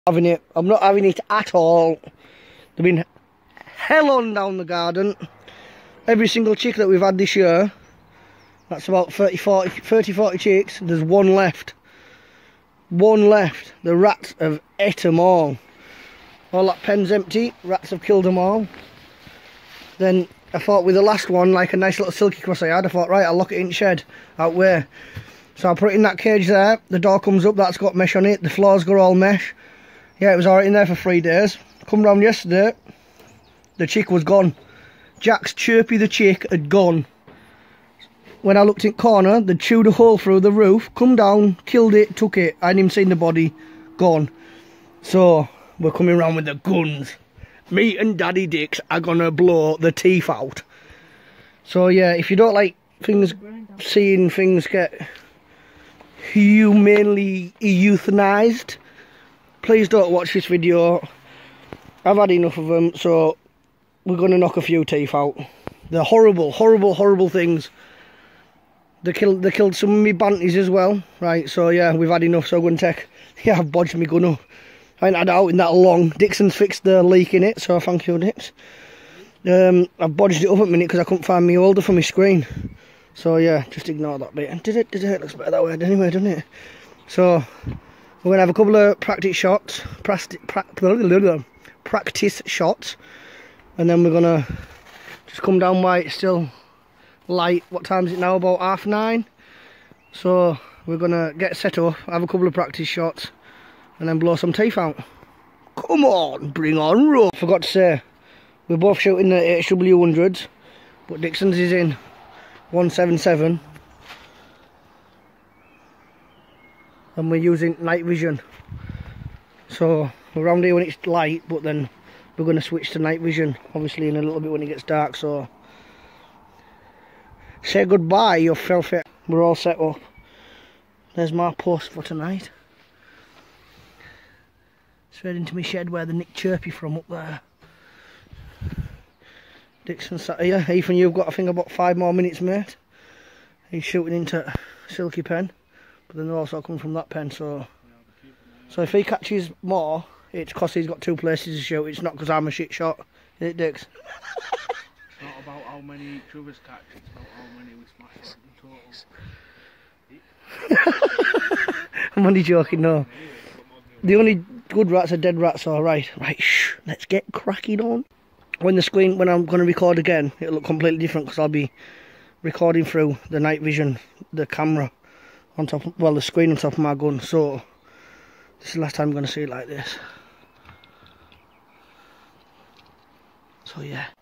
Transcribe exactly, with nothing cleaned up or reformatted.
Having it. I'm not having it at all. They've been hell on down the garden. Every single chick that we've had this year, that's about thirty, forty, thirty, forty chicks, there's one left. One left. The rats have ate them all. All that pen's empty, rats have killed them all. Then I thought with the last one, like a nice little silky cross I had, I thought, right, I'll lock it in the shed out where. So I put it in that cage there, the door comes up, that's got mesh on it, the floors got all mesh. Yeah, it was alright in there for three days. Come round yesterday, the chick was gone. Jack's Chirpy the chick had gone. When I looked in the corner, they'd chewed a hole through the roof, come down, killed it, took it. I hadn't even seen the body, gone. So, we're coming round with the guns. Me and Daddy Dix are gonna blow the teeth out. So yeah, if you don't like things, seeing things get humanely euthanized, please don't watch this video. I've had enough of them, so we're going to knock a few teeth out. They're horrible, horrible, horrible things. They killed, they killed some of my banties as well. Right, so yeah, we've had enough, so I'm going to take... Yeah, I've bodged my gun up. I ain't had it out in that long. Dixon's fixed the leak in it, so thank you, Dix. Um, I've bodged it up a minute because I couldn't find my holder for my screen. So yeah, just ignore that bit. Did it? Did it? It looks better that way anyway, doesn't it? So... we're going to have a couple of practice shots, practice, practice shots, and then we're going to just come down while it's still light. What time is it now? About half nine. So we're going to get set up, have a couple of practice shots, and then blow some teeth out. Come on, bring on roll. Forgot to say, we're both shooting the H W hundreds, but Dixon's is in one seventy-seven. And we're using night vision, so we're around here when it's light, but then we're going to switch to night vision obviously in a little bit when it gets dark. So say goodbye, you filthy. We're all set up. There's my post for tonight. Straight into my shed where the Nick Chirpy from up there. Dixon sat here. Ethan, you've got I think about five more minutes, mate. He's shooting into Silky Pen. But then they're also coming from that pen, so so if he catches more, it's because he's got two places to shoot. It's not because I'm a shit shot, is it, Dix? It's not about how many each other's catch, it's about how many we smash in total. I'm only joking, no. The only good rats are dead rats, alright. Right, shh, let's get cracking on. When the screen, when I'm going to record again, it'll look completely different because I'll be recording through the night vision, the camera. On top of, well, the screen on top of my gun, so this is the last time I'm going to see it like this. So yeah.